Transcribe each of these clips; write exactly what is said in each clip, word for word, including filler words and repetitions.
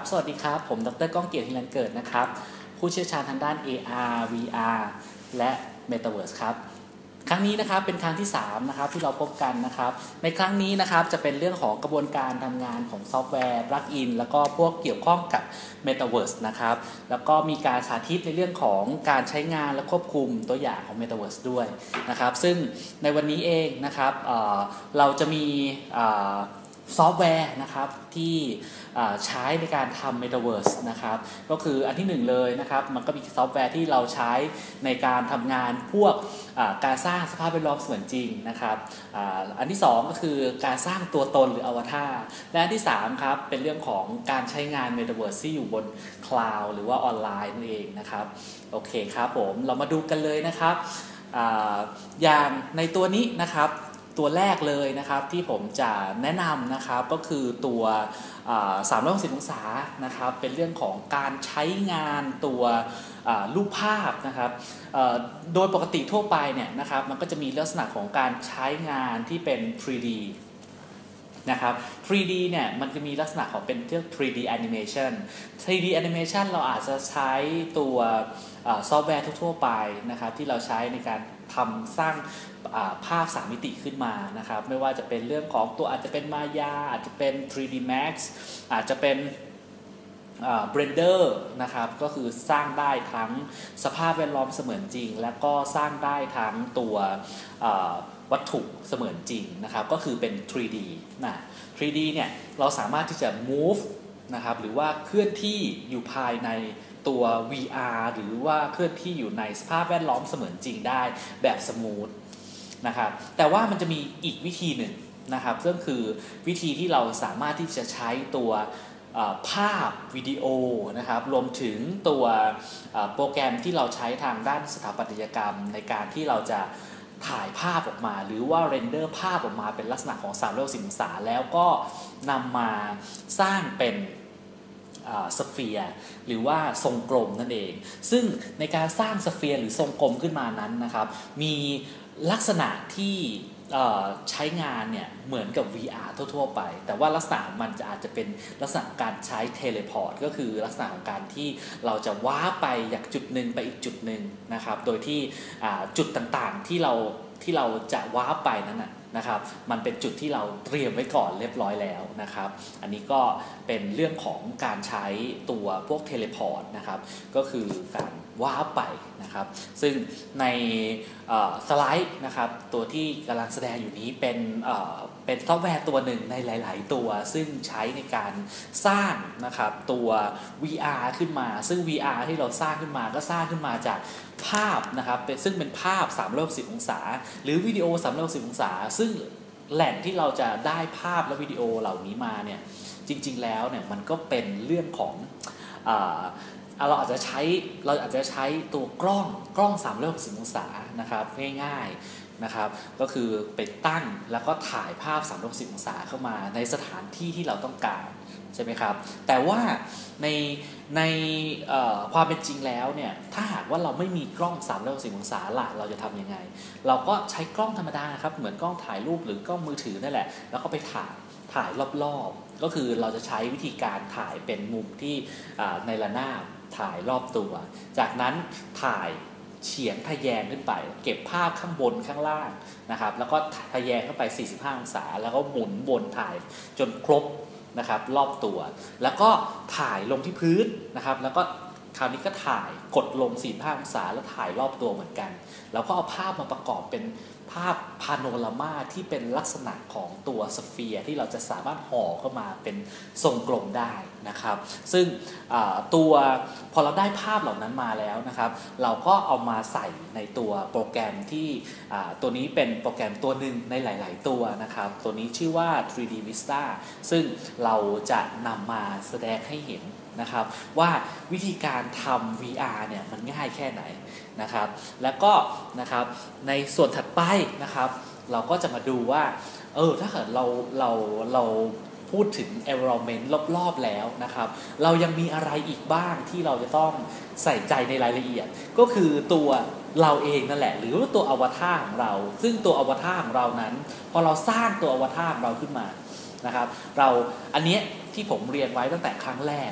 สวัสดีครับผมดร.ก้องเกียรติฮิรัญเกิดนะครับผู้เชี่ยวชาญทางด้าน เอ อาร์ วี อาร์ และ Metaverse ครับครั้งนี้นะครับเป็นครั้งที่สามนะครับที่เราพบกันนะครับในครั้งนี้นะครับจะเป็นเรื่องของกระบวนการทำงานของซอฟต์แวร์ plugin แล้วก็พวกเกี่ยวข้องกับ Metaverse นะครับแล้วก็มีการสาธิตในเรื่องของการใช้งานและควบคุมตัวอย่างของ Metaverse ด้วยนะครับซึ่งในวันนี้เองนะครับ เอ่อ เราจะมีซอฟต์แวร์นะครับที่ใช้ในการทำ Metaverse นะครับก็คืออันที่หนึ่งเลยนะครับมันก็มีซอฟต์แวร์ที่เราใช้ในการทำงานพวกการสร้างสภาพแวดล้อมเสมือนจริงนะครับอันที่สองก็คือการสร้างตัวตนหรืออวตารและอันที่สามครับเป็นเรื่องของการใช้งาน Metaverse ที่อยู่บนคลาวด์หรือว่าออนไลน์นั่นเองนะครับโอเคครับผมเรามาดูกันเลยนะครับอย่างในตัวนี้นะครับตัวแรกเลยนะครับที่ผมจะแนะนำนะครับก็คือตัวสามร้อยหกสิบองศานะครับเป็นเรื่องของการใช้งานตัวรูปภาพนะครับโดยปกติทั่วไปเนี่ยนะครับมันก็จะมีลักษณะของการใช้งานที่เป็น ทรี ดี นะครับ ทรี ดี เนี่ยมันจะมีลักษณะของเป็นเรื่อง ทรี ดี animation ทรี ดี animation เราอาจจะใช้ตัวซอฟต์แวร์ทั่วๆไปนะครับที่เราใช้ในการทำสร้างภาพสามมิติขึ้นมานะครับไม่ว่าจะเป็นเรื่องของตัวอาจจะเป็น Maya อาจจะเป็น ทรี ดี Max อาจจะเป็นเบรนเดอร์นะครับก็คือสร้างได้ทั้งสภาพแวดล้อมเสมือนจริงและก็สร้างได้ทั้งตัววัตถุเสมือนจริงนะครับก็คือเป็น ทรี ดี นะ ทรี ดี เนี่ยเราสามารถที่จะ move นะครับหรือว่าเคลื่อนที่อยู่ภายในตัว วี อาร์ หรือว่าเคลื่อนที่อยู่ในสภาพแวดล้อมเสมือนจริงได้แบบสมูทนะครับแต่ว่ามันจะมีอีกวิธีหนึ่งนะครับซึ่งคือวิธีที่เราสามารถที่จะใช้ตัวภาพวิดีโอนะครับรวมถึงตัวโปรแกรมที่เราใช้ทางด้านสถาปัตยกรรมในการที่เราจะถ่ายภาพออกมาหรือว่าเรนเดอร์ภาพออกมาเป็นลักษณะของสามร้อยหกสิบองศาแล้วก็นำมาสร้างเป็นสเฟียร์หรือว่าทรงกลมนั่นเองซึ่งในการสร้างสเฟียร์หรือทรงกลมขึ้นมานั้นนะครับมีลักษณะที่ใช้งานเนี่ยเหมือนกับ วี อาร์ ทั่วๆไปแต่ว่าลักษณะมันจะอาจจะเป็นลักษณะการใช้เทเลพอร์ตก็คือลักษณะของการที่เราจะว้าไปจากจุดหนึ่งไปอีกจุดหนึ่งนะครับโดยที่จุดต่างๆที่เราที่เราจะว้าไปนั้นนะนะครับมันเป็นจุดที่เราเตรียมไว้ก่อนเรียบร้อยแล้วนะครับอันนี้ก็เป็นเรื่องของการใช้ตัวพวกเทเลพอร์ตนะครับก็คือการว้าไปนะครับซึ่งในสไลด์นะครับตัวที่กำลังแสดงอยู่นี้เป็นเป็นซอฟต์แวร์ตัวหนึ่งในหลายๆตัวซึ่งใช้ในการสร้างนะครับตัว วี อาร์ ขึ้นมาซึ่ง วี อาร์ ที่เราสร้างขึ้นมาก็สร้างขึ้นมาจากภาพนะครับเป็นซึ่งเป็นภาพสามร้อยหกสิบองศาหรือวิดีโอสามร้อยหกสิบองศาซึ่งแหล่งที่เราจะได้ภาพและวิดีโอเหล่านี้มาเนี่ยจริงๆแล้วเนี่ยมันก็เป็นเรื่องของอ่าเราอาจจะใช้เราอาจจะใช้ตัวกล้องกล้องสามร้อยหกสิบองศานะครับง่ายๆนะครับก็คือไปตั้งแล้วก็ถ่ายภาพสามร้อยหกสิบองศาเข้ามาในสถานที่ที่เราต้องการใช่ไหมครับแต่ว่าในในความเป็นจริงแล้วเนี่ยถ้าหากว่าเราไม่มีกล้องสามร้อยหกสิบองศาล่ะเราจะทำยังไงเราก็ใช้กล้องธรรมดาครับเหมือนกล้องถ่ายรูปหรือกล้องมือถือนั่นแหละแล้วก็ไปถ่ายถ่ายรอบๆก็คือเราจะใช้วิธีการถ่ายเป็นมุมที่ในระนาบถ่ายรอบตัวจากนั้นถ่ายเฉียงทะแยงขึ้นไปเก็บภาพข้างบนข้างล่างนะครับแล้วก็ทะแยงเข้าไปสี่สิบห้าองศาแล้วก็หมุนวนถ่ายจนครบนะครับรอบตัวแล้วก็ถ่ายลงที่พื้นนะครับแล้วก็คราวนี้ก็ถ่ายกดลงสี่สิบห้าองศาแล้วถ่ายรอบตัวเหมือนกันแล้วก็เอาภาพมาประกอบเป็นภาพพาโนรามาที่เป็นลักษณะของตัวสเฟียร์ที่เราจะสามารถห่อเข้ามาเป็นทรงกลมได้นะครับซึ่งตัวพอเราได้ภาพเหล่านั้นมาแล้วนะครับเราก็เอามาใส่ในตัวโปรแกรมที่ตัวนี้เป็นโปรแกรมตัวหนึ่งในหลายๆตัวนะครับตัวนี้ชื่อว่า ทรี ดี Vista ซึ่งเราจะนำมาแสดงให้เห็นนะครับว่าวิธีการทำ วี อาร์ เนี่ยมันง่ายแค่ไหนนะครับแล้วก็นะครับในส่วนถัดไปนะครับเราก็จะมาดูว่าเออถ้าเกิดเราเราเราพูดถึง environment รอบๆแล้วนะครับเรายังมีอะไรอีกบ้างที่เราจะต้องใส่ใจในรายละเอียดก็คือตัวเราเองนั่นแหละหรือว่าตัวอวตารของเราซึ่งตัวอวตารของเรานั้นพอเราสร้างตัวอวตารของเราขึ้นมานะครับเราอันนี้ที่ผมเรียนไว้ตั้งแต่ครั้งแรก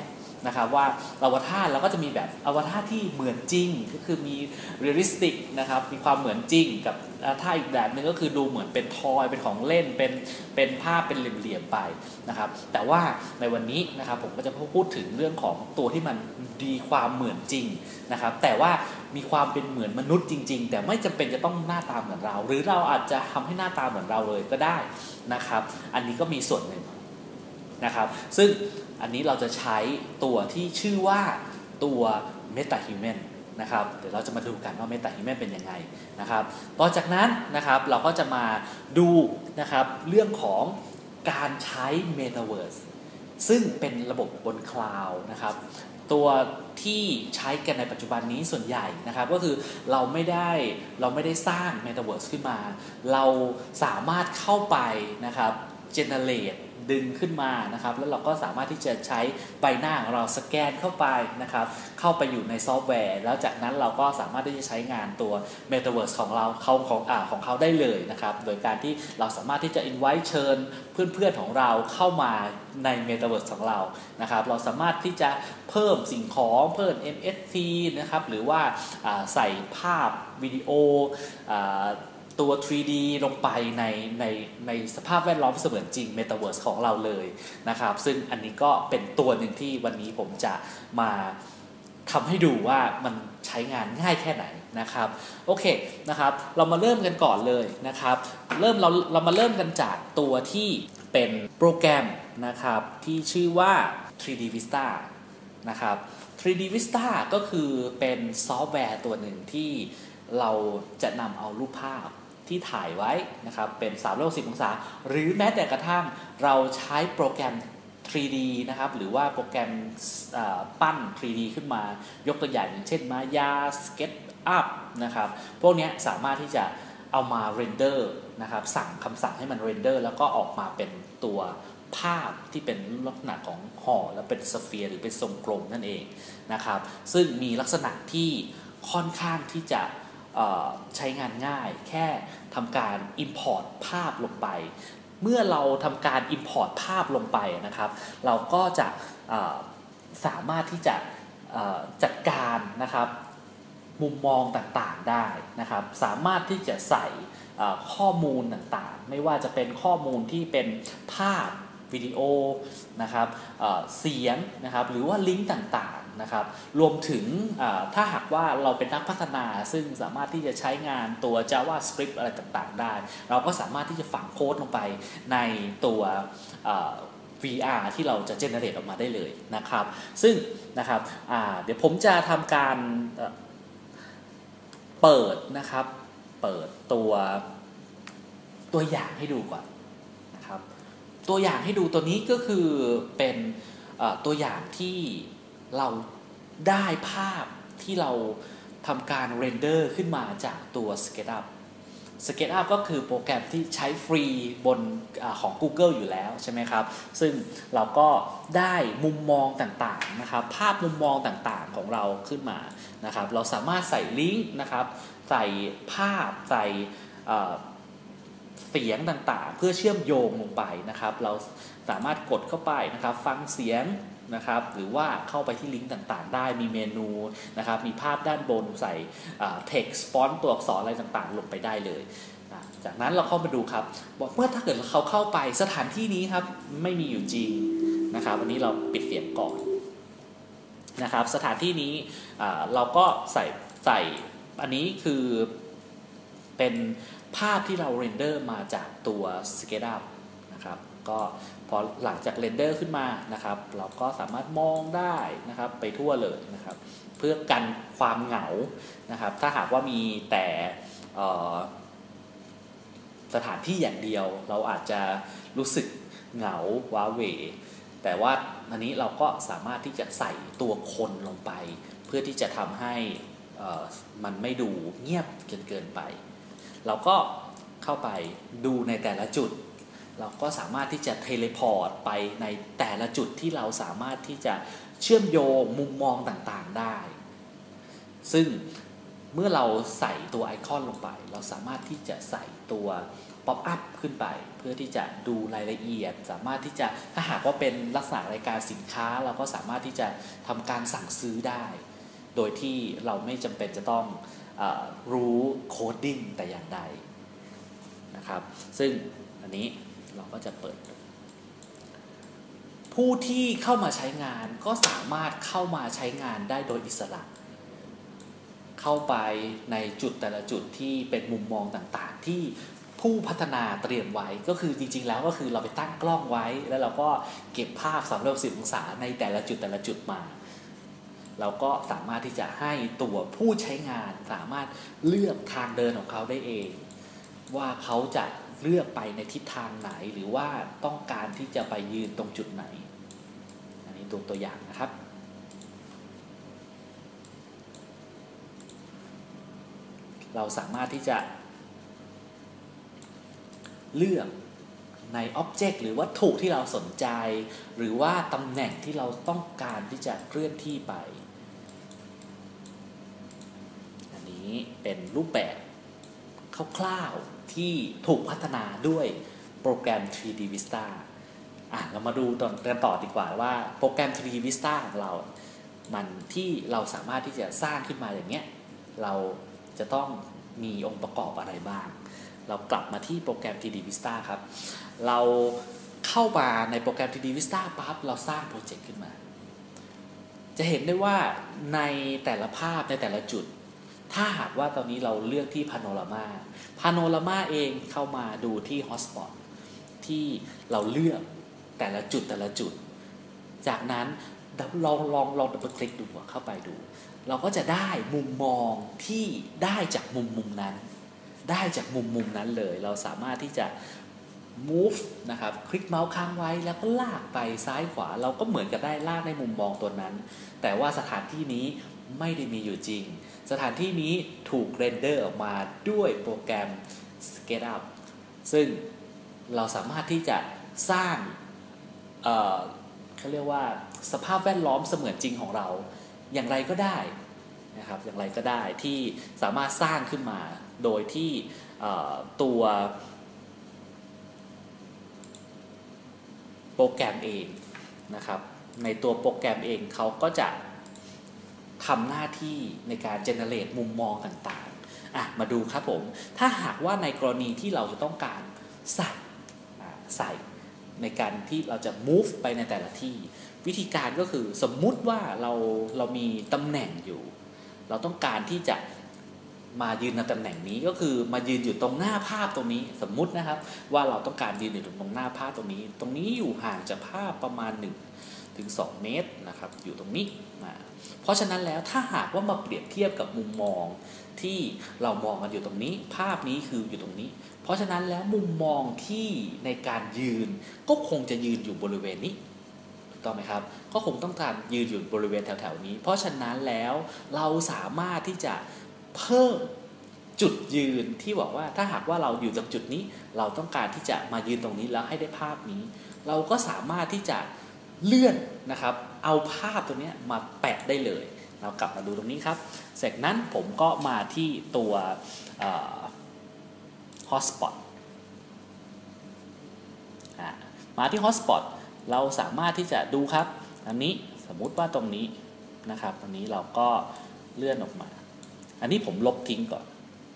นะครับว่าอวตารเราก็จะมีแบบอวตารที่เหมือนจริงก็คือมีเรียลลิสติกนะครับมีความเหมือนจริงกับถ้าอีกแบบนึงก็คือดูเหมือนเป็นทอยเป็นของเล่นเป็นเป็นภาพเป็นเหลี่ยมๆไปนะครับแต่ว่าในวันนี้นะครับผมก็จะพูดถึงเรื่องของตัวที่มันดีความเหมือนจริงนะครับแต่ว่ามีความเป็นเหมือนมนุษย์จริงๆแต่ไม่จำเป็นจะต้องหน้าตาเหมือนเราหรือเราอาจจะทำให้หน้าตาเหมือนเราเลยก็ได้นะครับอันนี้ก็มีส่วนหนึ่งนะครับซึ่งอันนี้เราจะใช้ตัวที่ชื่อว่าตัว MetaHuman นะครับเดี๋ยวเราจะมาดูกันว่า MetaHuman เป็นยังไงนะครับต่อจากนั้นนะครับเราก็จะมาดูนะครับเรื่องของการใช้ Metaverse ซึ่งเป็นระบบบนคลาวด์นะครับตัวที่ใช้กันในปัจจุบันนี้ส่วนใหญ่นะครับก็คือเราไม่ได้เราไม่ได้สร้าง Metaverse ขึ้นมาเราสามารถเข้าไปนะครับ generate ดึงขึ้นมานะครับแล้วเราก็สามารถที่จะใช้ใบหน้าของเราสแกนเข้าไปนะครับเข้าไปอยู่ในซอฟต์แวร์แล้วจากนั้นเราก็สามารถที่จะใช้งานตัว Metaverse ของเราเขาของอ่าของเขาได้เลยนะครับโดยการที่เราสามารถที่จะ invite เชิญเพื่อนๆของเราเข้ามาใน Metaverse ของเรานะครับเราสามารถที่จะเพิ่มสิ่งของเพิ่ม เอ็ม เอฟ ที นะครับหรือว่าใส่ภาพวิดีโอตัว ทรี ดี ลงไปในในในสภาพแวดล้อมเสมือนจริง Metaverse ของเราเลยนะครับซึ่งอันนี้ก็เป็นตัวหนึ่งที่วันนี้ผมจะมาทำให้ดูว่ามันใช้งานง่ายแค่ไหนนะครับโอเคนะครับเรามาเริ่มกันก่อนเลยนะครับเริ่มเราเรามาเริ่มกันจากตัวที่เป็นโปรแกรมนะครับที่ชื่อว่า ทรี ดี Vista นะครับ ทรี ดี Vista ก็คือเป็นซอฟต์แวร์ตัวหนึ่งที่เราจะนำเอารูปภาพที่ถ่ายไว้นะครับเป็นสามร้อยหกสิบองศาหรือแม้แต่กระทั่งเราใช้โปรแกรม ทรี ดี นะครับหรือว่าโปรแกรมปั้น ทรี ดี ขึ้นมายกตัวอย่างอย่างเช่น Maya SketchUp นะครับพวกนี้สามารถที่จะเอามาเรนเดอร์นะครับสั่งคำสั่งให้มันเรนเดอร์แล้วก็ออกมาเป็นตัวภาพที่เป็นลักษณะของห่อและเป็นสเฟียร์หรือเป็นทรงกลมนั่นเองนะครับซึ่งมีลักษณะที่ค่อนข้างที่จะใช้งานง่ายแค่ทำการ import ภาพลงไปเมื่อเราทำการ import ภาพลงไปนะครับเราก็จะสามารถที่จะจัดการนะครับมุมมองต่างๆได้นะครับสามารถที่จะใส่ข้อมูลต่างๆไม่ว่าจะเป็นข้อมูลที่เป็นภาพวิดีโอนะครับเสียงนะครับหรือว่าลิงก์ต่างๆนะครับรวมถึงถ้าหากว่าเราเป็นนักพัฒนาซึ่งสามารถที่จะใช้งานตัว JavaScript อะไรต่างๆได้เราก็สามารถที่จะฝังโค้ดลงไปในตัว วี อาร์ ที่เราจะ generate ออกมาได้เลยนะครับซึ่งนะครับเดี๋ยวผมจะทำการเปิดนะครับเปิดตัวตัวอย่างให้ดูก่อนนะครับตัวอย่างให้ดูตัวนี้ก็คือเป็นตัวอย่างที่เราได้ภาพที่เราทำการเรนเดอร์ขึ้นมาจากตัว SketchUp SketchUp ก็คือโปรแกรมที่ใช้ฟรีบนอของ Google อยู่แล้วใช่ไหมครับซึ่งเราก็ได้มุมมองต่างๆนะครับภาพมุมมองต่างๆของเราขึ้นมานะครับเราสามารถใส่ลิงก์นะครับใส่ภาพใส่เสียงต่างๆเพื่อเชื่อมโยงลงไปนะครับเราสามารถกดเข้าไปนะครับฟังเสียงนะครับหรือว่าเข้าไปที่ลิงก์ต่างๆได้มีเมนูนะครับมีภาพด้านบนใส่ text font ตัวอักษรอะไรต่างๆลงไปได้เลยจากนั้นเราเข้ามาดูครับบอกเมื่อถ้าเกิดเขาเข้าไปสถานที่นี้ครับไม่มีอยู่จริงนะครับวันนี้เราปิดเสียงก่อนนะครับสถานที่นี้เราก็ใส่ใส่อันนี้คือเป็นภาพที่เราเรนเดอร์มาจากตัว SketchUp นะครับก็พอหลังจากเรนเดอร์ขึ้นมานะครับเราก็สามารถมองได้นะครับไปทั่วเลยนะครับเพื่อกันความเหงานะครับถ้าหากว่ามีแต่สถานที่อย่างเดียวเราอาจจะรู้สึกเหงาว้าเหวแต่ว่าอันนี้เราก็สามารถที่จะใส่ตัวคนลงไปเพื่อที่จะทำให้มันไม่ดูเงียบจนเกินไปเราก็เข้าไปดูในแต่ละจุดเราก็สามารถที่จะเทเลพอร์ตไปในแต่ละจุดที่เราสามารถที่จะเชื่อมโยงมุมมองต่างๆได้ซึ่งเมื่อเราใส่ตัวไอคอนลงไปเราสามารถที่จะใส่ตัวป๊อปอัพขึ้นไปเพื่อที่จะดูรายละเอียดสามารถที่จะถ้าหากว่าเป็นลักษณะรายการสินค้าเราก็สามารถที่จะทำการสั่งซื้อได้โดยที่เราไม่จำเป็นจะต้องเอ่อรู้โคดดิ้งแต่อย่างใดนะครับซึ่งอันนี้เราก็จะเปิดผู้ที่เข้ามาใช้งานก็สามารถเข้ามาใช้งานได้โดยอิสระเข้าไปในจุดแต่ละจุดที่เป็นมุมมองต่างๆที่ผู้พัฒนาเตรียมไว้ก็คือจริงๆแล้วก็คือเราไปตั้งกล้องไว้แล้วเราก็เก็บภาพสามร้อยหกสิบองศาในแต่ละจุดแต่ละจุดมาเราก็สามารถที่จะให้ตัวผู้ใช้งานสามารถเลือกทางเดินของเขาได้เองว่าเขาจะเลือกไปในทิศทางไหนหรือว่าต้องการที่จะไปยืนตรงจุดไหนอันนี้ตัวตัวอย่างนะครับเราสามารถที่จะเลือกในอ็อบเจกต์หรือวัตถุที่เราสนใจหรือว่าตำแหน่งที่เราต้องการที่จะเคลื่อนที่ไปอันนี้เป็นรูปแบบคร่าวๆที่ถูกพัฒนาด้วยโปรแกรม ทรี ดี Vista อ่ะเรามาดูกันต่อดีกว่าว่าโปรแกรม ทรี ดี Vista ของเรามันที่เราสามารถที่จะสร้างขึ้นมาอย่างเงี้ยเราจะต้องมีองค์ประกอบอะไรบ้างเรากลับมาที่โปรแกรม ทรี ดี Vista ครับเราเข้ามาในโปรแกรม ทรี ดี Vista ปั๊บเราสร้างโปรเจกต์ขึ้นมาจะเห็นได้ว่าในแต่ละภาพในแต่ละจุดถ้าหากว่าตอนนี้เราเลือกที่ Panorama Panorama เองเข้ามาดูที่ Hotspot ที่เราเลือกแต่ละจุดแต่ละจุดจากนั้นลองลองลองดับเบิลคลิกดูเข้าไปดูเราก็จะได้มุมมองที่ได้จากมุมมุมนั้นได้จากมุมมุมนั้นเลยเราสามารถที่จะ move นะครับคลิกเมาส์ค้างไว้แล้วก็ลากไปซ้ายขวาเราก็เหมือนกับได้ลากในมุมมองตัวนั้นแต่ว่าสถานที่นี้ไม่ได้มีอยู่จริงสถานที่นี้ถูกเรนเดอร์ออกมาด้วยโปรแกรม SketchUp ซึ่งเราสามารถที่จะสร้างเอ่อเขาเรียกว่าสภาพแวดล้อมเสมือนจริงของเราอย่างไรก็ได้นะครับอย่างไรก็ได้ที่สามารถสร้างขึ้นมาโดยที่ตัวโปรแกรมเองนะครับในตัวโปรแกรมเองเขาก็จะทำหน้าที่ในการเจเนเรตมุมมองต่างๆอ่ะมาดูครับผมถ้าหากว่าในกรณีที่เราจะต้องการใส่ใส่ในการที่เราจะ move ไปในแต่ละที่วิธีการก็คือสมมุติว่าเราเรามีตำแหน่งอยู่เราต้องการที่จะมายืนในตำแหน่งนี้ก็คือมายืนอยู่ตรงหน้าภาพตรงนี้สมมุตินะครับว่าเราต้องการยืนอยู่ตรงหน้าภาพตรงนี้ตรงนี้อยู่ห่างจากภาพประมาณหนึ่งถึงสองเมตรนะครับอยู่ตรงนี้มาเพราะฉะนั้นแล้วถ้าหากว่ามาเปรียบเทียบกับมุมมองที่เรามองกันอยู่ตรงนี้ภาพนี้คืออยู่ตรงนี้เพราะฉะนั้นแล้วมุมมองที่ในการยืนก็คงจะยืนอยู่บริเวณนี้ถูกต้องไหมครับก็คงต้องการยืนอยู่บริเวณแถวๆนี้เพราะฉะนั้นแล้วเราสามารถที่จะเพิ่มจุดยืนที่บอกว่าถ้าหากว่าเราอยู่ตรงจุดนี้เราต้องการที่จะมายืนตรงนี้แล้วให้ได้ภาพนี้เราก็สามารถที่จะเลื่อนนะครับเอาภาพตัวนี้มาแปะได้เลยเรากลับมาดูตรงนี้ครับเสร็จนั้นผมก็มาที่ตัว Hotspot มาที่ Hotspot เราสามารถที่จะดูครับอันนี้สมมุติว่าตรงนี้นะครับตรงนี้เราก็เลื่อนออกมาอันนี้ผมลบทิ้งก่อน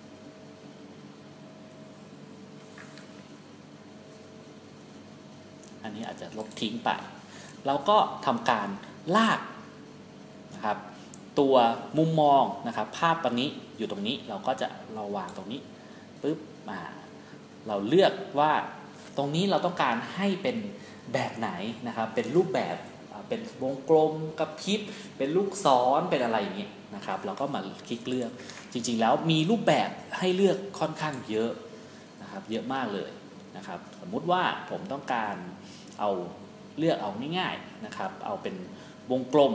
อันนี้อาจจะลบทิ้งไปเราก็ทำการลากนะครับตัวมุมมองนะครับภาพตรงนี้อยู่ตรงนี้เราก็จะเราวางตรงนี้ปึ๊บมาเราเลือกว่าตรงนี้เราต้องการให้เป็นแบบไหนนะครับเป็นรูปแบบเป็นวงกลมกระพริบเป็นลูกศรเป็นอะไรอย่างเงี้ยนะครับเราก็มาคลิกเลือกจริงๆแล้วมีรูปแบบให้เลือกค่อนข้างเยอะนะครับเยอะมากเลยนะครับสมมุติว่าผมต้องการเอาเลือกเอาง่ายๆนะครับเอาเป็นวงกลม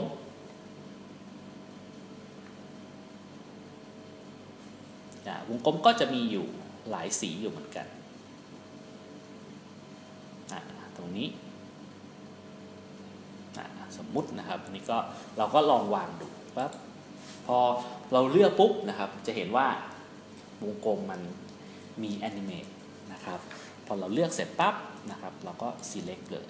วงกลมก็จะมีอยู่หลายสีอยู่เหมือนกันตรงนี้สมมุตินะครับนี่ก็เราก็ลองวางดูปั๊บพอเราเลือกปุ๊บนะครับจะเห็นว่าวงกลมมันมีแอนิเมตนะครับพอเราเลือกเสร็จปั๊บนะครับเราก็ select เลย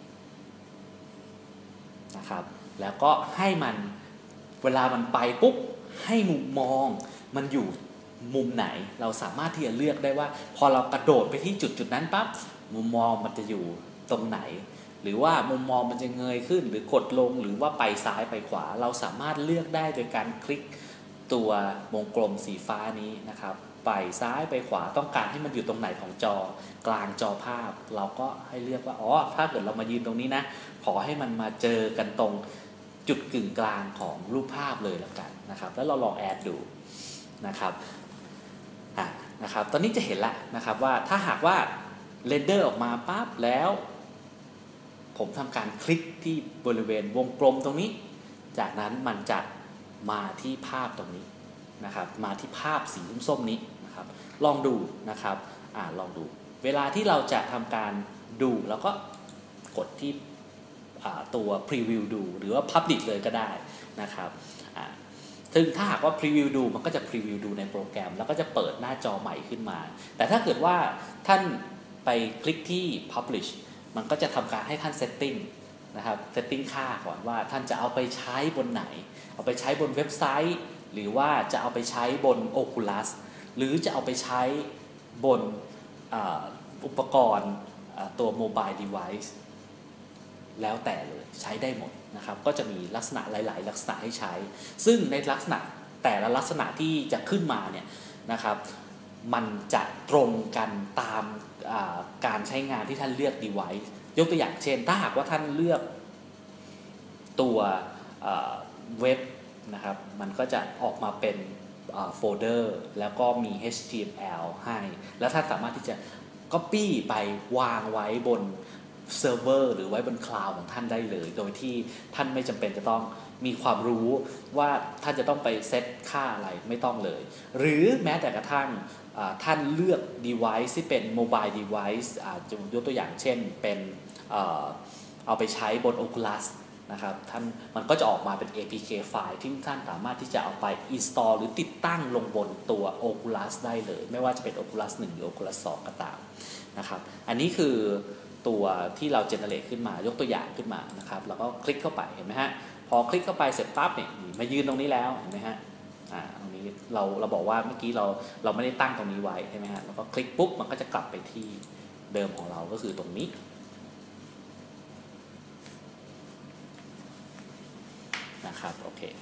นะครับแล้วก็ให้มันเวลามันไปปุ๊บให้มุมมองมันอยู่มุมไหนเราสามารถที่จะเลือกได้ว่าพอเรากระโดดไปที่จุดจุดนั้นปั๊บมุมมองมันจะอยู่ตรงไหนหรือว่ามุมมองมันจะเงยขึ้นหรือกดลงหรือว่าไปซ้ายไปขวาเราสามารถเลือกได้โดยการคลิกตัววงกลมสีฟ้านี้นะครับไปซ้ายไปขวาต้องการให้มันอยู่ตรงไหนของจอกลางจอภาพเราก็ให้เลือกว่าอ๋อถ้าเกิดเรามายืนตรงนี้นะขอให้มันมาเจอกันตรงจุดกึ่งกลางของรูปภาพเลยแล้วกันนะครับแล้วเราลองแอดดูนะครับอ่ะนะครับตอนนี้จะเห็นแล้วนะครับว่าถ้าหากว่าเรนเดอร์ออกมาปั๊บแล้วผมทำการคลิกที่บริเวณวงกลมตรงนี้จากนั้นมันจะมาที่ภาพตรงนี้นะครับมาที่ภาพสีส้มๆนี้นะครับลองดูนะครับอ่าลองดูเวลาที่เราจะทำการดูแล้วก็กดที่ตัว preview ดูหรือว่า publish เลยก็ได้นะครับซึ่งถ้าหากว่า preview ดูมันก็จะ preview ดูในโปรแกรมแล้วก็จะเปิดหน้าจอใหม่ขึ้นมาแต่ถ้าเกิดว่าท่านไปคลิกที่ publish มันก็จะทำการให้ท่าน setting นะครับ setting ค่าก่อนว่าท่านจะเอาไปใช้บนไหนเอาไปใช้บนเว็บไซต์หรือว่าจะเอาไปใช้บน Oculus หรือจะเอาไปใช้บนอุปกรณ์ตัว mobile device แล้วแต่เลยใช้ได้หมดนะครับก็จะมีลักษณะหลายๆลักษณะให้ใช้ซึ่งในลักษณะแต่ละลักษณะที่จะขึ้นมาเนี่ยนะครับมันจะตรงกันตามการใช้งานที่ท่านเลือก device ยกตัวอย่างเช่นถ้าหากว่าท่านเลือกตัวเว็บนะครับมันก็จะออกมาเป็นโฟลเดอร์แล้วก็มี เอช ที เอ็ม แอล ให้แล้วท่านสามารถที่จะ copy ไปวางไว้บนเซิร์ฟเวอร์หรือไว้บนคลาวด์ของท่านได้เลยโดยที่ท่านไม่จำเป็นจะต้องมีความรู้ว่าท่านจะต้องไปเซตค่าอะไรไม่ต้องเลยหรือแม้แต่กระทั่งท่านเลือก device ที่เป็น mobile device จะยกตัวอย่างเช่นเป็นเอาไปใช้บน Oculus นะครับท่านมันก็จะออกมาเป็น เอ พี เค ไฟล์ที่ท่านสามารถที่จะเอาไป install หรือติดตั้งลงบนตัว Oculus ได้เลยไม่ว่าจะเป็น Oculus หนึ่งหรือ Oculus สองก็ตามนะครับอันนี้คือตัวที่เราเจเนเรตขึ้นมายกตัวอย่างขึ้นมานะครับแล้วก็คลิกเข้าไปเห็นไหมฮะพอคลิกเข้าไปเสร็จปั๊บเนี่ยมายืนตรงนี้แล้วเห็นไหมฮะอ่าตรงนี้เราเราบอกว่าเมื่อกี้เราเราไม่ได้ตั้งตรงนี้ไว้ใช่ไหมฮะแล้วก็คลิกปุ๊บมันก็จะกลับไปที่เดิมของเราก็คือตรงนี้นะครับโอเค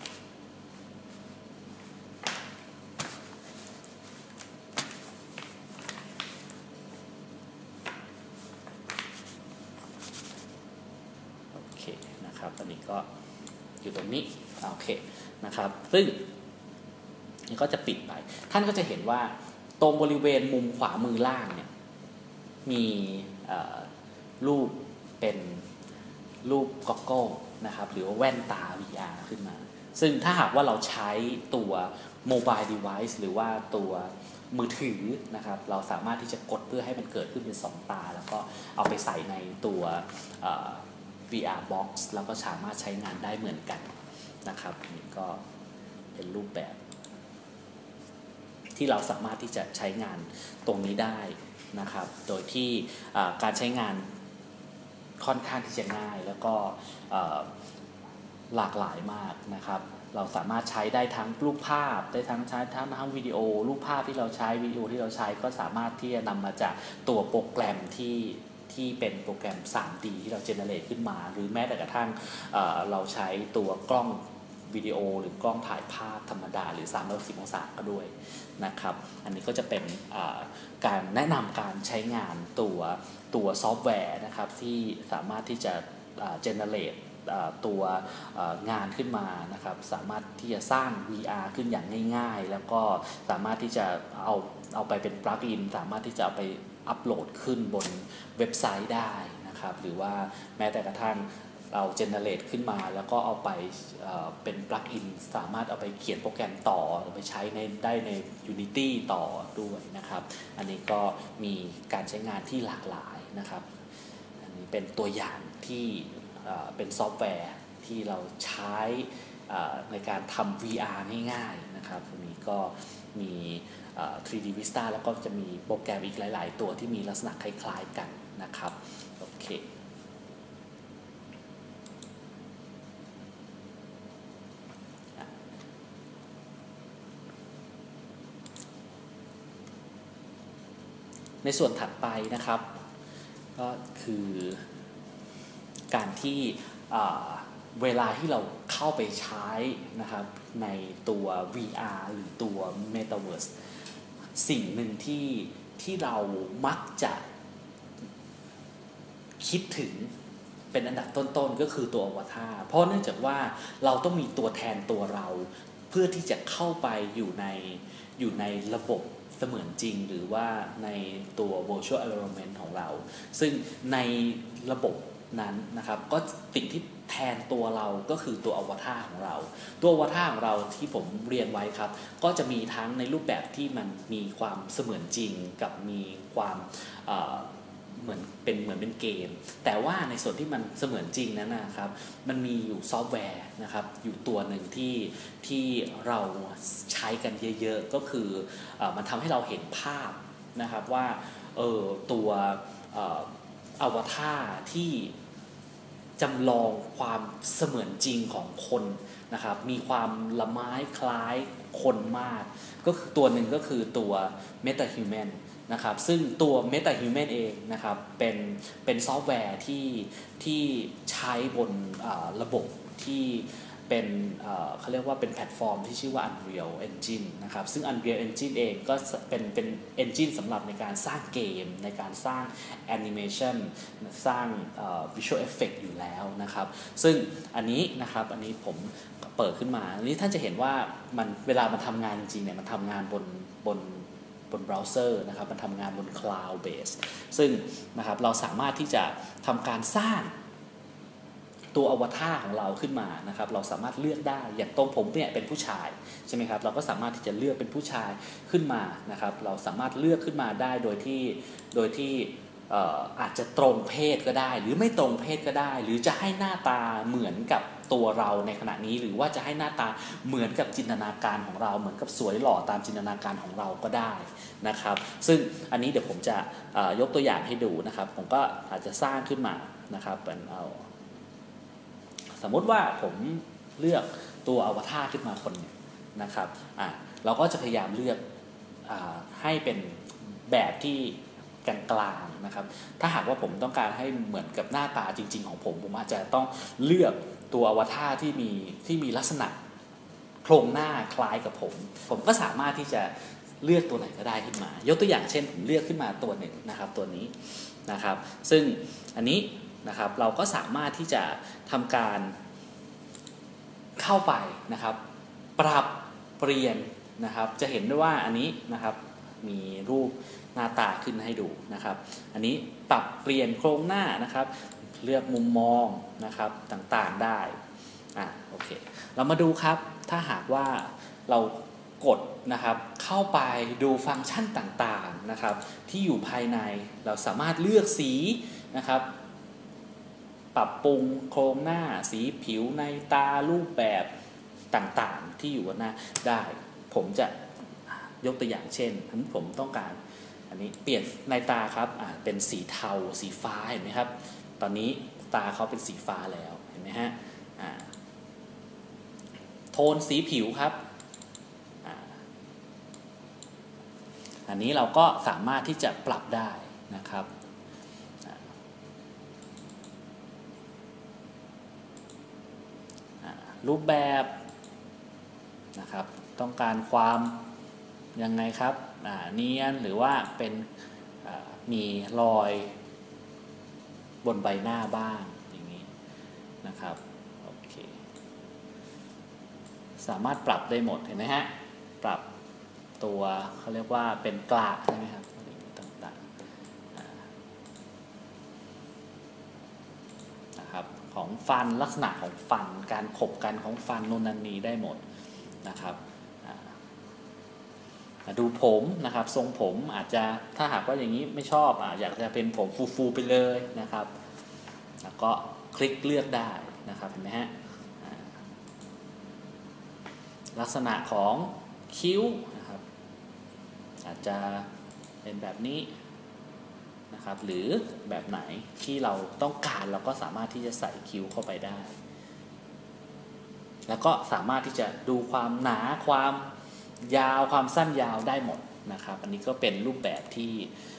นะครับตอนนี้ก็อยู่ตรงนี้โอเคนะครับซึ่งนี่ก็จะปิดไปท่านก็จะเห็นว่าตรงบริเวณมุมขวามือล่างเนี่ยมีรูปเป็นรูปก็อกเกิลนะครับหรือว่าแว่นตา วี อาร์ ขึ้นมาซึ่งถ้าหากว่าเราใช้ตัว mobile device หรือว่าตัวมือถือนะครับเราสามารถที่จะกดเพื่อให้มันเกิดขึ้นเป็นสองตาแล้วก็เอาไปใส่ในตัว วี อาร์ Box แล้วก็สามารถใช้งานได้เหมือนกันนะครับนี่ก็เป็นรูปแบบที่เราสามารถที่จะใช้งานตรงนี้ได้นะครับโดยที่การใช้งานค่อนข้างที่จะง่ายแล้วก็หลากหลายมากนะครับเราสามารถใช้ได้ทั้งรูปภาพได้ทั้งใช้ทั้งทั้งวิดีโอรูปภาพที่เราใช้วิดีโอที่เราใช้ก็สามารถที่จะนำมาจากตัวโปรแกรมที่ที่เป็นโปรแกรม ทรี ดี ที่เราเจเนเรตขึ้นมาหรือแม้แต่กระทั่ง เอ่อ เราใช้ตัวกล้องวิดีโอหรือกล้องถ่ายภาพธรรมดาหรือสามร้อยหกสิบองศาก็ด้วยนะครับอันนี้ก็จะเป็นการแนะนำการใช้งานตัวตัวซอฟต์แวร์นะครับที่สามารถที่จะเจเนเรตตัวงานขึ้นมานะครับสามารถที่จะสร้าง วี อาร์ ขึ้นอย่างง่ายๆแล้วก็สามารถที่จะเอาเอาไปเป็นปลั๊กอินสามารถที่จะเอาไปอัปโหลดขึ้นบนเว็บไซต์ได้นะครับหรือว่าแม้แต่กระทั่งเราเจเนเรตขึ้นมาแล้วก็เอาไปเอ่อเป็นปลั๊กอินสามารถเอาไปเขียนโปรแกรมต่อเอาไปใช้ในได้ใน Unity ต่อด้วยนะครับอันนี้ก็มีการใช้งานที่หลากหลายนะครับอันนี้เป็นตัวอย่างที่เป็นซอฟต์แวร์ที่เราใช้ในการทำ วี อาร์ ง่ายๆนะครับตรงนี้ก็มีทรี ดี Vista แล้วก็จะมีโปรแกรมอีกหลายๆตัวที่มีลักษณะคล้ายๆกันนะครับโอเคในส่วนถัดไปนะครับก็คือการที่เวลาที่เราเข้าไปใช้นะครับในตัว วี อาร์ หรือตัว Metaverse สิ่งหนึ่งที่ที่เรามักจะคิดถึงเป็นอันดับต้นๆก็คือตัวอวตารเพราะเนื่องจากว่าเราต้องมีตัวแทนตัวเราเพื่อที่จะเข้าไปอยู่ในอยู่ในระบบเสมือนจริงหรือว่าในตัว virtual environment ของเราซึ่งในระบบนั้นนะครับก็สิ่งที่แทนตัวเราก็คือตัวอวตารของเราตัวอวตารของเราที่ผมเรียนไว้ครับก็จะมีทั้งในรูปแบบที่มันมีความเสมือนจริงกับมีความเหมือนเป็นเหมือนเป็นเกมแต่ว่าในส่วนที่มันเสมือนจริงนั้นนะครับมันมีอยู่ซอฟต์แวร์นะครับอยู่ตัวหนึ่งที่ที่เราใช้กันเยอะๆก็คือเอ่อมันทำให้เราเห็นภาพนะครับว่าเออตัวเอ่ออวตารที่จำลองความเสมือนจริงของคนนะครับมีความละไม้คล้ายคนมากก็คือตัวหนึ่งก็คือตัว MetaHumanนะครับซึ่งตัว MetaHuman เองนะครับเป็นเป็นซอฟต์แวร์ที่ที่ใช้บนระบบที่เป็นเขาเรียกว่าเป็นแพลตฟอร์มที่ชื่อว่า Unreal Engine นะครับซึ่ง Unreal Engine เองก็เป็นเป็น engine สำหรับในการสร้างเกมในการสร้าง Animation สร้าง Visual Effect อยู่แล้วนะครับซึ่งอันนี้นะครับอันนี้ผมเปิดขึ้นมาอันนี้ท่านจะเห็นว่ามันเวลามันทำงานจริงๆเนี่ยมันทำงานบนบนบนเบราว์เซอร์นะครับมันทำงานบน Cloud Base ซึ่งนะครับเราสามารถที่จะทำการสร้างตัวอวตารของเราขึ้นมานะครับเราสามารถเลือกได้อย่างตรงผมเนี่ยเป็นผู้ชายใช่ไหมครับเราก็สามารถที่จะเลือกเป็นผู้ชายขึ้นมานะครับเราสามารถเลือกขึ้นมาได้โดยที่โดยที่อาจจะตรงเพศก็ได้หรือไม่ตรงเพศก็ได้หรือจะให้หน้าตาเหมือนกับตัวเราในขณะนี้หรือว่าจะให้หน้าตาเหมือนกับจินตนาการของเราเหมือนกับสวยหล่อตามจินตนาการของเราก็ได้นะครับซึ่งอันนี้เดี๋ยวผมจะยกตัวอย่างให้ดูนะครับผมก็อาจจะสร้างขึ้นมานะครับเป็นเอาสมมติว่าผมเลือกตัวอวตารขึ้นมาคนนึงนะครับอ่ะเราก็จะพยายามเลือกอ่าให้เป็นแบบที่กลางๆนะครับถ้าหากว่าผมต้องการให้เหมือนกับหน้าตาจริงๆของผมผมอาจจะต้องเลือกตัวอวตารที่มีที่มีลักษณะโครงหน้าคล้ายกับผมผมก็สามารถที่จะเลือกตัวไหนก็ได้ขึ้นมายกตัวอย่างเช่นผมเลือกขึ้นมาตัวหนึ่งนะครับตัวนี้นะครับซึ่งอันนี้นะครับเราก็สามารถที่จะทำการเข้าไปนะครับปรับเปลี่ยนนะครับจะเห็นได้ว่าอันนี้นะครับมีรูปหน้าตาขึ้นให้ดูนะครับอันนี้ปรับเปลี่ยนโครงหน้านะครับเลือกมุมมองนะครับต่างๆได้อ่ะโอเคเรามาดูครับถ้าหากว่าเรากดนะครับเข้าไปดูฟังก์ชันต่างๆนะครับที่อยู่ภายในเราสามารถเลือกสีนะครับปรับปรุงโครงหน้าสีผิวในตารูปแบบต่างๆที่อยู่บนหน้าได้ผมจะยกตัวอย่างเช่นผมต้องการอันนี้เปลี่ยนในตาครับอ่าเป็นสีเทาสีฟ้าเห็นไหมครับตอนนี้ตาเขาเป็นสีฟ้าแล้วเห็นไหมฮะอ่าโทนสีผิวครับอ่าอันนี้เราก็สามารถที่จะปรับได้นะครับรูปแบบนะครับต้องการความยังไงครับเนียนหรือว่าเป็นมีรอยบนใบหน้าบ้างอย่างนี้นะครับโอเคสามารถปรับได้หมดเห็นไหมฮะปรับตัวเขาเรียกว่าเป็นกลากใช่ไหมครับต่างๆนะครับของฟันลักษณะของฟันการขบกันของฟันโน่นนั่นนี้ได้หมดนะครับดูผมนะครับทรงผมอาจจะถ้าหากว่าอย่างนี้ไม่ชอบอ่ะอยากจะเป็นผมฟูๆไปเลยนะครับแล้วก็คลิกเลือกได้นะครับเห็นไหมฮะลักษณะของคิ้วนะครับจจะเป็นแบบนี้นะครับหรือแบบไหนที่เราต้องการเราก็สามารถที่จะใส่คิ้วเข้าไปได้แล้วก็สามารถที่จะดูความหนาความยาวความสั้นยาวได้หมดนะครับอันนี้ก็เป็นรูปแบบที่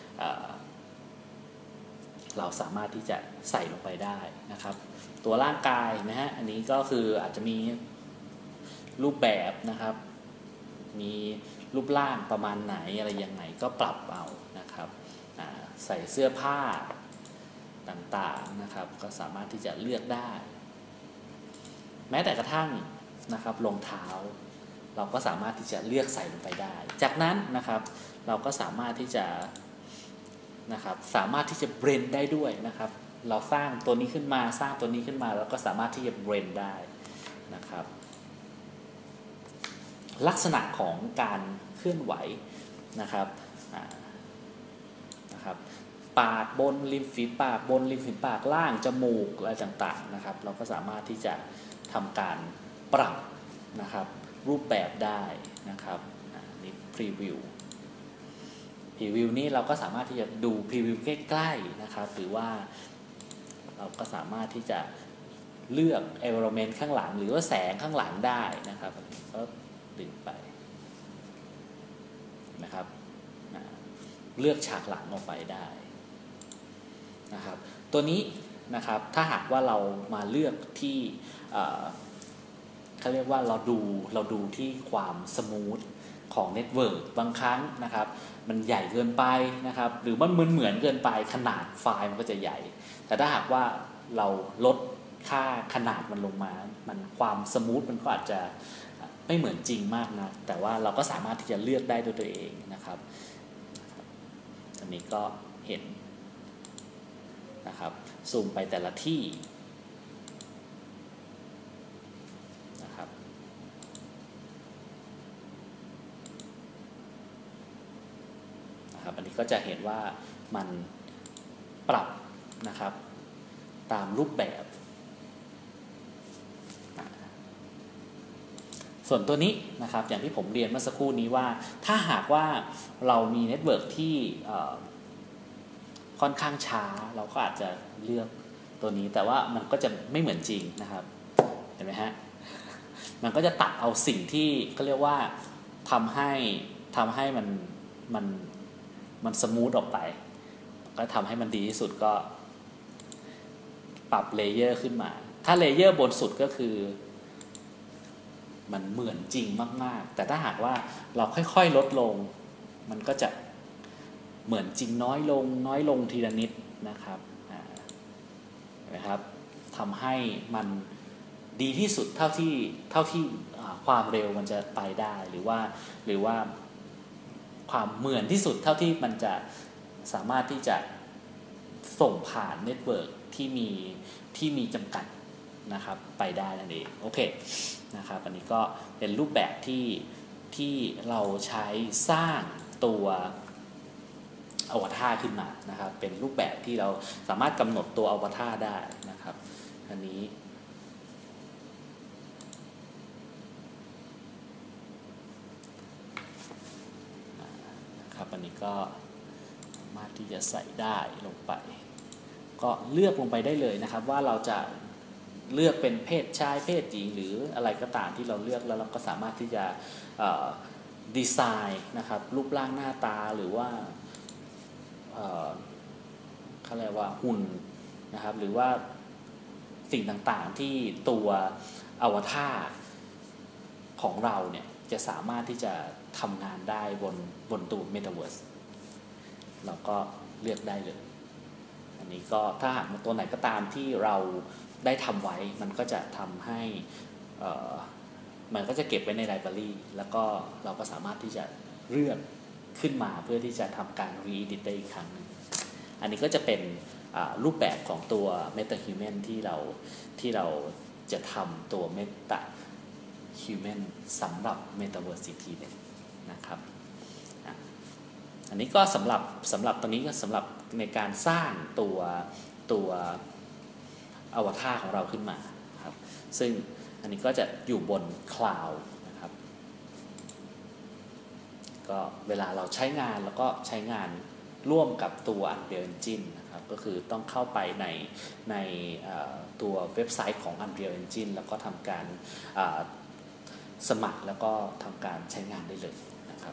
เราสามารถที่จะใส่ลงไปได้นะครับตัวร่างกายนะฮะอันนี้ก็คืออาจจะมีรูปแบบนะครับมีรูปร่างประมาณไหนอะไรยังไงก็ปรับเอานะครับใส่เสื้อผ้าต่างๆนะครับก็สามารถที่จะเลือกได้แม้แต่กระทั่งนะครับรองเท้าเราก็สามารถที่จะเลือกใส่ลงไปได้จากนั้นนะครับเราก็สามารถที่จะนะครับสามารถที่จะเบรนได้ด้วยนะครับเราสร้างตัวนี้ขึ้นมาสร้างตัวนี้ขึ้นมาแล้วก็สามารถที่จะเบรนได้นะครับลักษณะของการเคลื่อนไหวนะครับนะครับปากบนริมฝีปากบนริมฝีปากล่างจมูกอะไรต่างๆนะครับเราก็สามารถที่จะทำการปรับนะครับรูปแบบได้นะครับนี่พรีวิวพรีวิวนี้เราก็สามารถที่จะดูพรีวิวใกล้ๆนะครับหรือว่าเราก็สามารถที่จะเลือก environment ข้างหลังหรือว่าแสงข้างหลังได้นะครับก็ดึงไปนะครับเลือกฉากหลังออกไปได้นะครับตัวนี้นะครับถ้าหากว่าเรามาเลือกที่เขาเรียกว่าเราดูเราดูที่ความสมูทของเน็ตเวิร์กบางครั้งนะครับมันใหญ่เกินไปนะครับหรือมันเหมือนเหมือนเกินไปขนาดไฟล์มันก็จะใหญ่แต่ถ้าหากว่าเราลดค่าขนาดมันลงมามันความสมูทมันก็อาจจะไม่เหมือนจริงมากนะแต่ว่าเราก็สามารถที่จะเลือกได้ด้วยตัวเองนะครับอันนี้ก็เห็นนะครับซูมไปแต่ละที่นะครับนะครับอันนี้ก็จะเห็นว่ามันปรับนะครับตามรูปแบบส่วนตัวนี้นะครับอย่างที่ผมเรียนเมื่อสักครู่นี้ว่าถ้าหากว่าเรามีเน็ตเวิร์กที่ค่อนข้างช้าเราก็อาจจะเลือกตัวนี้แต่ว่ามันก็จะไม่เหมือนจริงนะครับเห็นไหมฮะมันก็จะตัดเอาสิ่งที่เขาเรียกว่าทำให้ทำให้มันมันมันสมูทออกไปก็ทำให้มันดีที่สุดก็ปรับเลเยอร์ขึ้นมาถ้าเลเยอร์บนสุดก็คือมันเหมือนจริงมากๆแต่ถ้าหากว่าเราค่อยๆลดลงมันก็จะเหมือนจริงน้อยลงน้อยลงทีละนิดนะครับนะครับทำให้มันดีที่สุดเท่าที่เท่าที่ความเร็วมันจะไปได้หรือว่าหรือว่าความเหมือนที่สุดเท่าที่มันจะสามารถที่จะส่งผ่านเน็ตเวิร์กที่มีที่มีจำกัดนะครับไปได้นั่นเองโอเคนะครับอันนี้ก็เป็นรูปแบบที่ที่เราใช้สร้างตัวอวตารขึ้นมานะครับเป็นรูปแบบที่เราสามารถกำหนดตัวอวตารได้นะครับอันนี้นะครับอันนี้ก็สามารถที่จะใส่ได้ลงไปก็เลือกลงไปได้เลยนะครับว่าเราจะเลือกเป็นเพศชายเพศหญิงหรืออะไรก็ตามที่เราเลือกแล้วเราก็สามารถที่จะดีไซน์นะครับรูปร่างหน้าตาหรือว่าเขาเรียกว่าหุ่นนะครับหรือว่าสิ่งต่างๆที่ตัวอวตารของเราเนี่ยจะสามารถที่จะทำงานได้บนบนตัว Metaverse เราก็เลือกได้เลยอันนี้ก็ถ้าหากตัวไหนก็ตามที่เราได้ทำไว้มันก็จะทำให้มันก็จะเก็บไว้ในไลบรารีแล้วก็เราก็สามารถที่จะเลือกขึ้นมาเพื่อที่จะทำการ re-edit ได้อีกครั้งนึงอันนี้ก็จะเป็นรูปแบบของตัว MetaHuman ที่เราที่เราจะทำตัว MetaHuman สำหรับ Metaverse อีกทีนึงนะครับอันนี้ก็สำหรับสำหรับตอนนี้ก็สำหรับในการสร้างตัวตัวอวตารของเราขึ้นมาครับซึ่งอันนี้ก็จะอยู่บนคลาวด์นะครับก็เวลาเราใช้งานแล้วก็ใช้งานร่วมกับตัว Unreal Engine นะครับก็คือต้องเข้าไปในในตัวเว็บไซต์ของ Unreal Engine แล้วก็ทำการสมัครแล้วก็ทำการใช้งานได้เลยนะครับ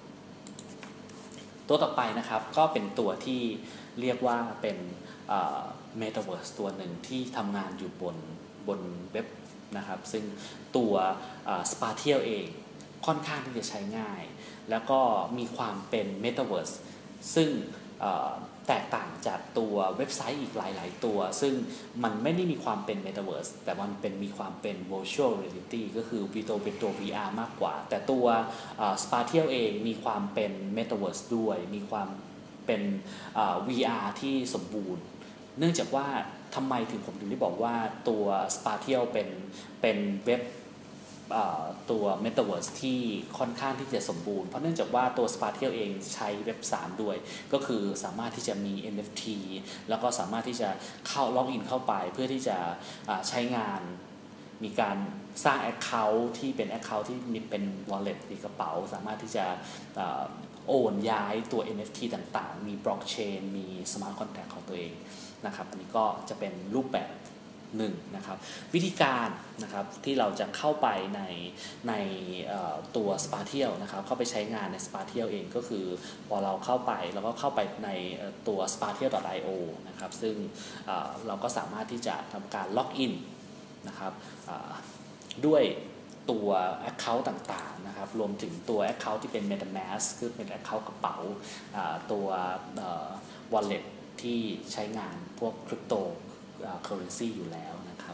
ตัวต่อไปนะครับก็เป็นตัวที่เรียกว่าเป็น Metaverse ตัวหนึ่งที่ทำงานอยู่บนบนเว็บนะครับซึ่งตัว Spatial เองค่อนข้างที่จะใช้ง่ายแล้วก็มีความเป็น Metaverse ซึ่งแตกต่างจากตัวเว็บไซต์อีกหลายๆตัวซึ่งมันไม่ได้มีความเป็น Metaverse แต่มันเป็นมีความเป็น Virtual Reality ก็คือวิตัวเป็นตัว วี อาร์ มากกว่าแต่ตัว Spatial เองมีความเป็น Metaverse ด้วยมีความเป็น วี อาร์ ที่สมบูรณ์เนื่องจากว่าทำไมถึงผมถึงได้บอกว่าตัว Spatial เป็นเป็นเว็บตัว Metaverse ที่ค่อนข้างที่จะสมบูรณ์เพราะเนื่องจากว่าตัว Spatial เองใช้เว็บสามด้วยก็คือสามารถที่จะมี เอ็น เอฟ ที แล้วก็สามารถที่จะเข้าล็อกอินเข้าไปเพื่อที่จะใช้งานมีการสร้าง Account ที่เป็น Account ที่มีเป็น Wallet ในกระเป๋าสามารถที่จะโอนย้ายตัว เอ็น เอฟ ที ต่างๆมี Blockchain มี Smart Contract ของตัวเองนะครับอันนี้ก็จะเป็นรูปแบบหนึ่งนะครับวิธีการนะครับที่เราจะเข้าไปในในตัว Spatial นะครับเข้าไปใช้งานใน Spatial เองก็คือพอเราเข้าไปเราก็เข้าไปในตัว spatial ดอท ไอ โอ นะครับซึ่งเราก็สามารถที่จะทำการล็อกอินนะครับด้วยตัว Account ต่างๆนะครับรวมถึงตัว Account ที่เป็น MetaMask คือเป็น Account กระเป๋าตัว Wallet ที่ใช้งานพวก Crypto Currency อยู่แล้วนะครับ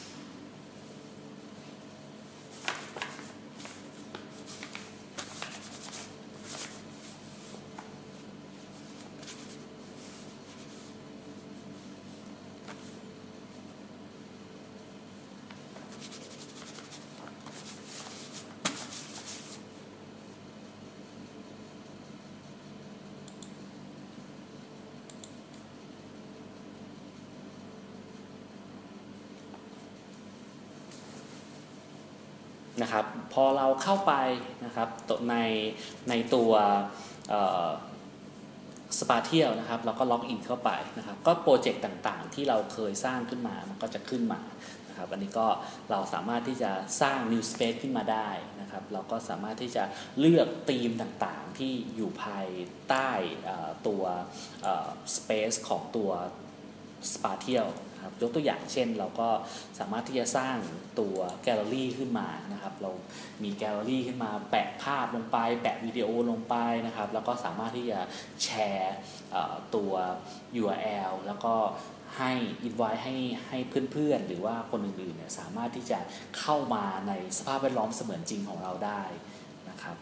นะครับพอเราเข้าไปนะครับในในตัวSpatial นะครับเราก็ล็อกอินเข้าไปนะครับก็โปรเจกต์ต่างๆที่เราเคยสร้างขึ้นมามันก็จะขึ้นมานะครับอันนี้ก็เราสามารถที่จะสร้าง New Space ขึ้นมาได้นะครับเราก็สามารถที่จะเลือกธีมต่างๆที่อยู่ภายใต้ตัว Space ของตัว Spatialยกตัวอย่างเช่นเราก็สามารถที่จะสร้างตัวแกลเลอรี่ขึ้นมานะครับเรามีแกลเลอรี่ขึ้นมาแปะภาพลงไปแปะวิดีโอลงไปนะครับแล้วก็สามารถที่จะแชร์ตัว ยู อาร์ แอล แล้วก็ให้อินไว้ให้ให้เพื่อนๆหรือว่าคนอื่นๆเนี่ยสามารถที่จะเข้ามาในสภาพแวดล้อมเสมือนจริงของเราได้นะครับ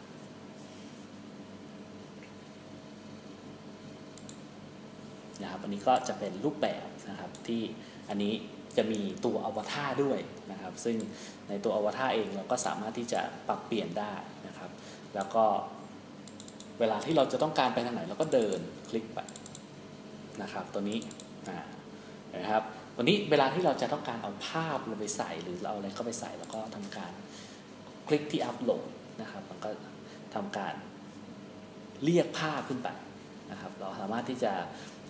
นะครับอันนี้ก็จะเป็นรูปแบบนะครับที่อันนี้จะมีตัวอวตารด้วยนะครับซึ่งในตัวอวตารเองเราก็สามารถที่จะปรับเปลี่ยนได้นะครับแล้วก็เวลาที่เราจะต้องการไปทางไหนเราก็เดินคลิกไปนะครับตัวนี้นะครับตัวนี้เวลาที่เราจะต้องการเอาภาพลงไปใส่หรือเราเอาอะไรเข้าไปใส่แล้วก็ทำการคลิกที่อัปโหลดนะครับมันก็ทำการเรียกภาพขึ้นไปนะครับเราสามารถที่จะ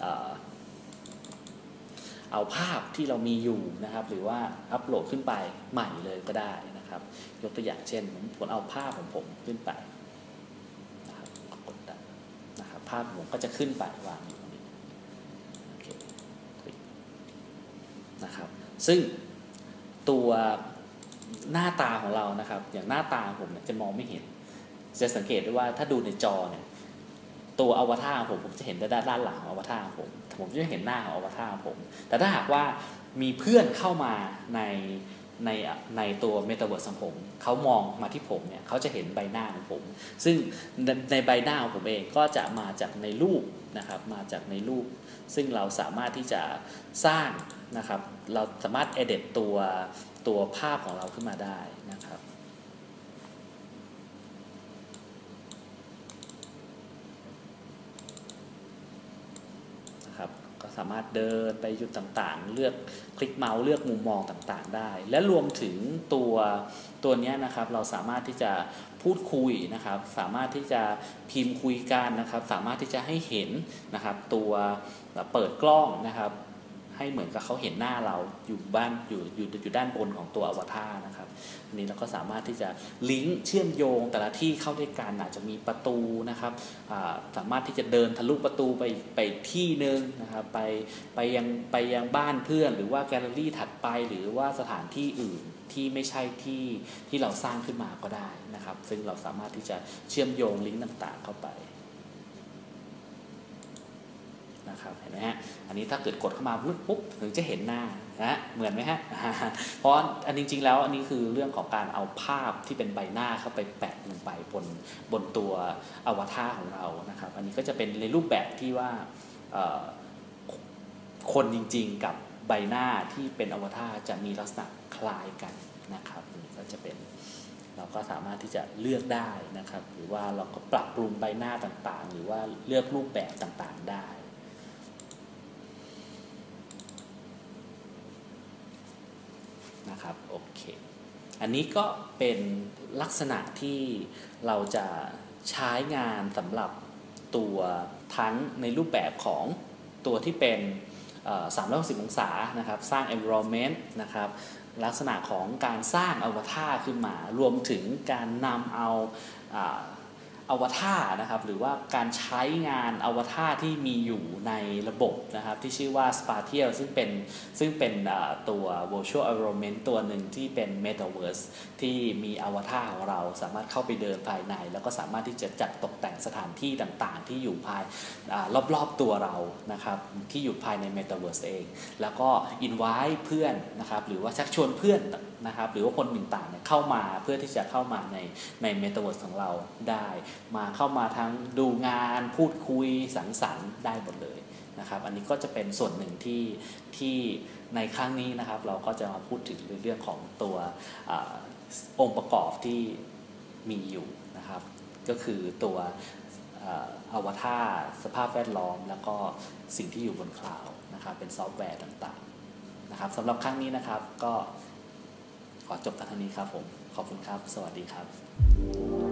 เอาภาพที่เรามีอยู่นะครับหรือว่าอัปโหลดขึ้นไปใหม่เลยก็ได้นะครับยกตัวอย่างเช่นผมเอาภาพของผมขึ้นไปนะครับกดดันนะครับภาพผมก็จะขึ้นไปวางอยู่ตรงนี้โอเคนะครับซึ่งตัวหน้าตาของเรานะครับอย่างหน้าตาผมเนี่ยจะมองไม่เห็นจะสังเกตได้ว่าถ้าดูในจอเนี่ยตัวอวตารของผมผมจะเห็นด้านด้านหลังของอวตารของผมผมจะเห็นหน้าของอวตารของผมแต่ถ้าหากว่ามีเพื่อนเข้ามาในในในตัว Metaverse ของผมเขามองมาที่ผมเนี่ยเขาจะเห็นใบหน้าของผมซึ่งในใบหน้าของผมเองก็จะมาจากในรูปนะครับมาจากในรูปซึ่งเราสามารถที่จะสร้างนะครับเราสามารถ edit ตัวตัวภาพของเราขึ้นมาได้นะครับนะครับก็สามารถเดินไปจุดต่างๆเลือกคลิกเมาส์เลือกมุมมองต่างๆได้และรวมถึงตัวตัวนี้นะครับเราสามารถที่จะพูดคุยนะครับสามารถที่จะพิมพ์คุยกันนะครับสามารถที่จะให้เห็นนะครับตัวเปิดกล้องนะครับให้เหมือนกับเขาเห็นหน้าเราอยู่บ้านอยู่อยู่อยู่ด้านบนของตัวอวตารนะครับอันนี้เราก็สามารถที่จะลิงก์เชื่อมโยงแต่ละที่เข้าด้วยกันอาจจะมีประตูนะครับสามารถที่จะเดินทะลุประตูไปไปที่หนึ่งนะครับไปไปยังไปยังบ้านเพื่อนหรือว่าแกลเลอรี่ถัดไปหรือว่าสถานที่อื่นที่ไม่ใช่ที่ที่เราสร้างขึ้นมาก็ได้นะครับซึ่งเราสามารถที่จะเชื่อมโยงลิงก์ต่างๆเข้าไปนะครับเห็นไหมฮะอันนี้ถ้าเกิดกดเข้ามาปุ๊บถึงจะเห็นหน้านะเหมือนไหมฮะเพราะอันจริงๆแล้วอันนี้คือเรื่องของการเอาภาพที่เป็นใบหน้าเข้าไปแปะลงไปบนบนตัวอวตารของเรานะครับอันนี้ก็จะเป็นในรูปแบบที่ว่าคนจริงๆกับใบหน้าที่เป็นอวตารจะมีลักษณะคล้ายกันนะครับนี่ก็จะเป็นเราก็สามารถที่จะเลือกได้นะครับหรือว่าเราก็ปรับปรุงใบหน้าต่างๆหรือว่าเลือกรูปแบบต่างๆได้นะครับโอเคอันนี้ก็เป็นลักษณะที่เราจะใช้งานสำหรับตัวทั้งในรูปแบบของตัวที่เป็นสามร้อยหกสิบองศานะครับสร้าง environment นะครับลักษณะของการสร้างอวตารขึ้นมารวมถึงการนำเอาอวตารนะครับหรือว่าการใช้งานอวตารที่มีอยู่ในระบบนะครับที่ชื่อว่า Spatial ซึ่งเป็นซึ่งเป็นตัว Virtual Environment ตัวหนึ่งที่เป็น Metaverse ที่มีอวตารของเราสามารถเข้าไปเดินภายในแล้วก็สามารถที่จะจัดตกแต่งสถานที่ต่างๆที่อยู่ภายรอบๆตัวเรานะครับที่อยู่ภายใน Metaverse เองแล้วก็ invite เพื่อนนะครับหรือว่าชักชวนเพื่อนนะครับหรือว่าคนต่างๆเข้ามาเพื่อที่จะเข้ามาในใน Metaverse ของเราได้มาเข้ามาทั้งดูงานพูดคุยสังสรรค์ได้หมดเลยนะครับอันนี้ก็จะเป็นส่วนหนึ่งที่ที่ในครั้งนี้นะครับเราก็จะมาพูดถึงเรื่องของตัวอองค์ประกอบที่มีอยู่นะครับก็คือตัวอวตารสภาพแวดล้อมแล้วก็สิ่งที่อยู่บนคลาวด์นะครับเป็นซอฟต์แวร์ต่างๆนะครับสำหรับครั้งนี้นะครับก็ขอจบกันเท่านี้ครับผมขอบคุณครับสวัสดีครับ